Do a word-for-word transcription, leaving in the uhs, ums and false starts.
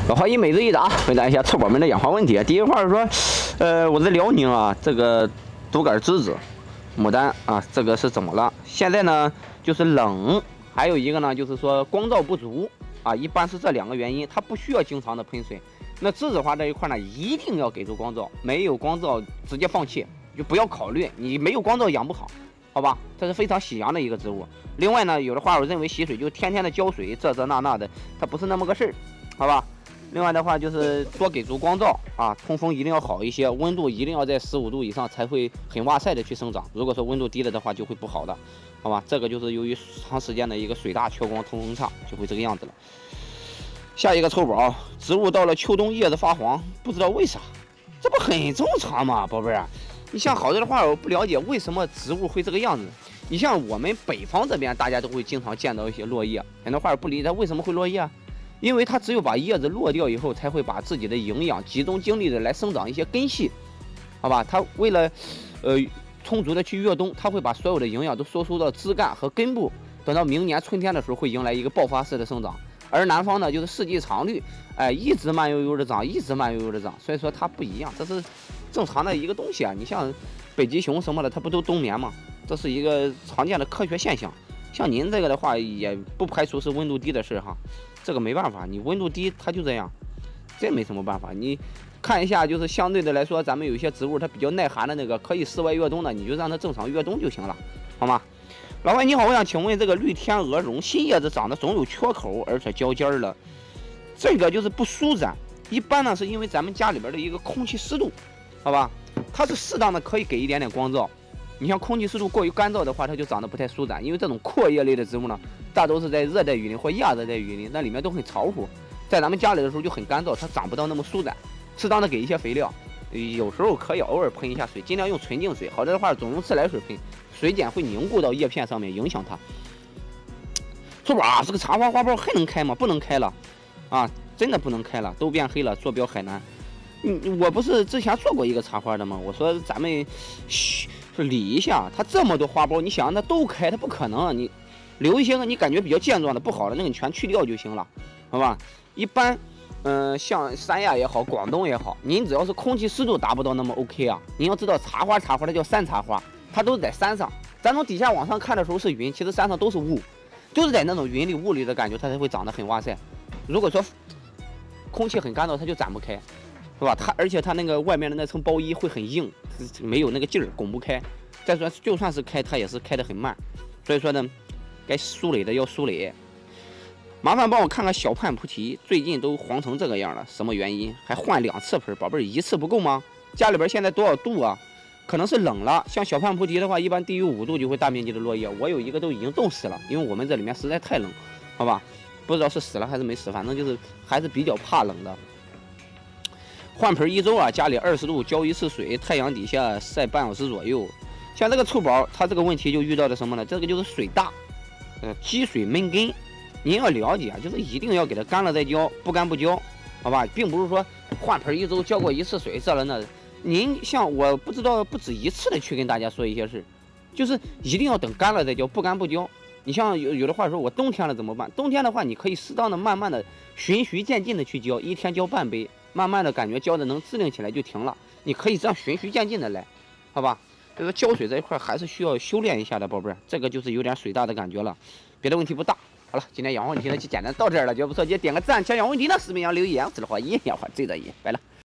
老华一每日一答，回答一下臭宝们的养花问题。第一个话是说，呃，我在辽宁啊，这个独杆栀子、牡丹啊，这个是怎么了？现在呢就是冷，还有一个呢就是说光照不足啊，一般是这两个原因，它不需要经常的喷水。那栀子花这一块呢，一定要给足光照，没有光照直接放弃，就不要考虑，你没有光照养不好。 好吧，这是非常喜阳的一个植物。另外呢，有的话我认为洗水就天天的浇水，这这那那的，它不是那么个事儿，好吧。另外的话就是多给足光照啊，通风一定要好一些，温度一定要在十五度以上才会很哇塞的去生长。如果说温度低了的话，就会不好的，好吧。这个就是由于长时间的一个水大缺光，通风差，就会这个样子了。下一个臭宝，植物到了秋冬叶子发黄，不知道为啥，这不很正常吗，宝贝儿？ 你像好多的话，我不了解为什么植物会这个样子。你像我们北方这边，大家都会经常见到一些落叶，很多话不理解为什么会落叶，因为它只有把叶子落掉以后，才会把自己的营养集中精力的来生长一些根系，好吧？它为了呃充足的去越冬，它会把所有的营养都输出到枝干和根部，等到明年春天的时候会迎来一个爆发式的生长。 而南方呢，就是四季常绿，哎，一直慢悠悠的长，一直慢悠悠的长，所以说它不一样，这是正常的一个东西啊。你像北极熊什么的，它不都冬眠吗？这是一个常见的科学现象。像您这个的话，也不排除是温度低的事哈，这个没办法，你温度低它就这样，这没什么办法。你看一下，就是相对的来说，咱们有一些植物它比较耐寒的那个，可以室外越冬的，你就让它正常越冬就行了，好吗？ 老外你好，我想请问这个绿天鹅绒新叶子长得总有缺口，而且焦尖了，这个就是不舒展。一般呢是因为咱们家里边的一个空气湿度，好吧？它是适当的可以给一点点光照。你像空气湿度过于干燥的话，它就长得不太舒展。因为这种阔叶类的植物呢，大都是在热带雨林或亚热带雨林，那里面都很潮乎，在咱们家里的时候就很干燥，它长不到那么舒展。适当的给一些肥料，有时候可以偶尔喷一下水，尽量用纯净水。好的话，总用自来水喷。 水碱会凝固到叶片上面，影响它。臭宝啊，这个茶花花苞还能开吗？不能开了，啊，真的不能开了，都变黑了，坐标海南。嗯，我不是之前做过一个茶花的吗？我说咱们嘘，是理一下，它这么多花苞，你想让它都开，它不可能啊。你留一些个你感觉比较健壮的、不好的，那个你全去掉就行了，好吧？一般，嗯、呃，像三亚也好，广东也好，您只要是空气湿度达不到那么 OK 啊。您要知道茶花，茶花它叫山茶花。 它都是在山上，咱从底下往上看的时候是云，其实山上都是雾，就是在那种云里雾里的感觉，它才会长得很哇塞。如果说空气很干燥，它就展不开，是吧？它而且它那个外面的那层包衣会很硬，没有那个劲儿，拱不开。再说就算是开，它也是开得很慢。所以说呢，该疏磊的要疏磊。麻烦帮我看看小盼菩提，最近都黄成这个样了，什么原因？还换两次盆，宝贝儿一次不够吗？家里边现在多少度啊？ 可能是冷了，像小盼菩提的话，一般低于五度就会大面积的落叶。我有一个都已经冻死了，因为我们这里面实在太冷，好吧？不知道是死了还是没死，反正就是还是比较怕冷的。换盆一周啊，家里二十度浇一次水，太阳底下晒半小时左右。像这个臭宝，它这个问题就遇到的什么呢？这个就是水大，呃，积水闷根。您要了解啊，就是一定要给它干了再浇，不干不浇，好吧？并不是说换盆一周浇过一次水，这了那。 您像我不知道不止一次的去跟大家说一些事，就是一定要等干了再浇，不干不浇。你像有有的话说，我冬天了怎么办？冬天的话，你可以适当的、慢慢的、循序渐进的去浇，一天浇半杯，慢慢的感觉浇的能支棱起来就停了。你可以这样循序渐进的来，好吧？这个浇水这一块还是需要修炼一下的，宝贝儿，这个就是有点水大的感觉了，别的问题不大。好了，今天养花问题呢就简单到这儿了，觉得不错，记得点个赞。想养问题呢，视频上留言，我是老花一养花最乐意，拜了。